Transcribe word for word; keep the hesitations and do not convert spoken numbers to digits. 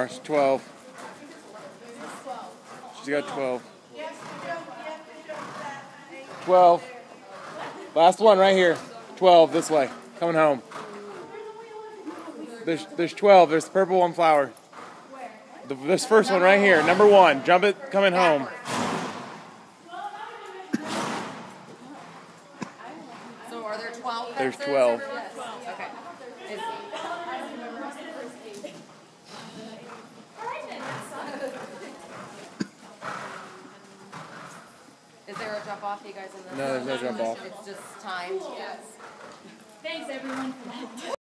There's twelve. She's got twelve. twelve. Last one right here. twelve this way. Coming home. There's there's twelve. There's the purple one flower. The, this first one right here. Number one. Jump it. Coming home. So are there twelve? There's twelve. Yes. Okay. Is, is there a jump off, you guys? In the No, there's no jump off. It's just timed. Yes. Thanks everyone for that.